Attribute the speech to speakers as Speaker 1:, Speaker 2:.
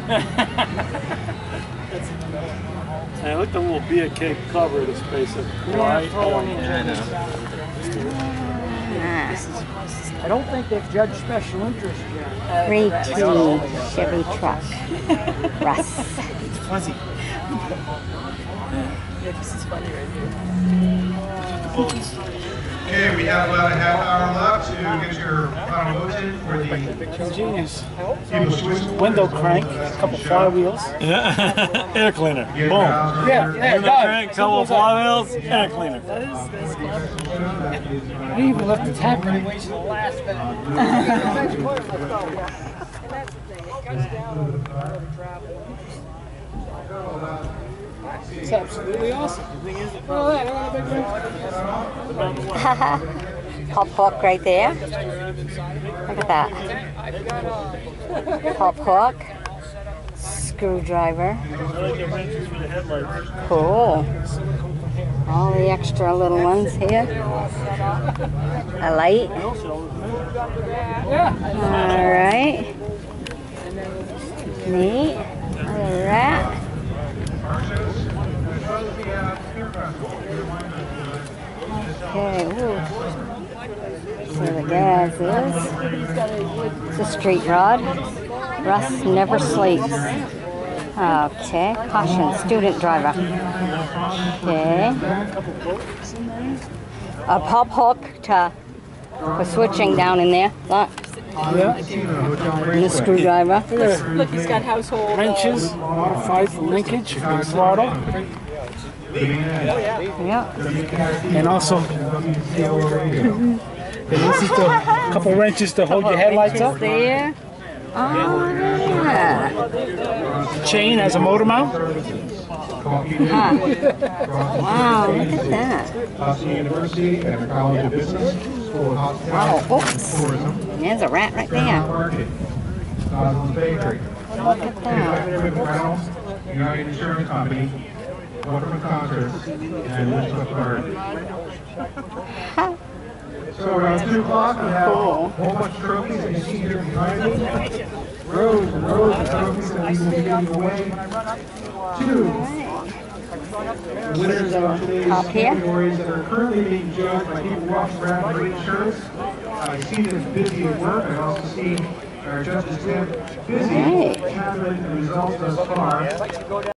Speaker 1: Hey, look at the little beer cake cover of this place. Right?
Speaker 2: Yeah, I know.
Speaker 3: I don't think they've judged special interest yet.
Speaker 4: 3T Chevy truck. Russ.
Speaker 2: It's fuzzy.
Speaker 5: Yeah, this is funny right here.
Speaker 6: Okay, we have about a half hour left to get your final votes in for the
Speaker 1: Genius.
Speaker 6: People's Choice Award.
Speaker 1: Window crank, a couple flywheels.
Speaker 2: Yeah. Air cleaner. Boom.
Speaker 1: Yeah,
Speaker 2: Window crank, couple of flywheels, air cleaner.
Speaker 5: That's clever.
Speaker 1: We even left the tap.
Speaker 3: Wait till the last minute.
Speaker 1: It's absolutely awesome.
Speaker 4: Pop hook right there. Look at that. Pop hook. Screwdriver. Cool. All the extra little ones here. A light. Alright. Neat. Another rat. Okay, ooh. See where the gas is. It's a street rod. Russ never sleeps. Okay, caution, student driver. Okay. A pop hook for switching down in there. Look.
Speaker 1: Yeah.
Speaker 4: And the screwdriver.
Speaker 5: Look, he's got household
Speaker 1: Wrenches, modified for linkage, throttle.
Speaker 4: Yeah.
Speaker 1: And also, this is a couple wrenches to hold your headlights up.
Speaker 4: There. Oh, yeah.
Speaker 1: Chain has a motor mount.
Speaker 4: Wow, look at that.
Speaker 6: University and the College of Business, School of
Speaker 4: Wow,
Speaker 6: Hospitality,
Speaker 4: oops.
Speaker 6: Tourism,
Speaker 4: There's a rat right there.
Speaker 6: Market, Bakery,
Speaker 4: Look at that.
Speaker 6: Reynolds, United Insurance Company, Waterman Concerts, and Elizabeth Bird. So around 2 o'clock, we have a whole bunch of trophies that you see here behind me. Rows and rows of trophies that we will be giving away to winners of today's
Speaker 4: Up here.
Speaker 6: categories that are currently being judged by people walking around in green shirts. I see them busy at work. I also see our judges busy
Speaker 4: Right.
Speaker 6: tabulating the results thus far.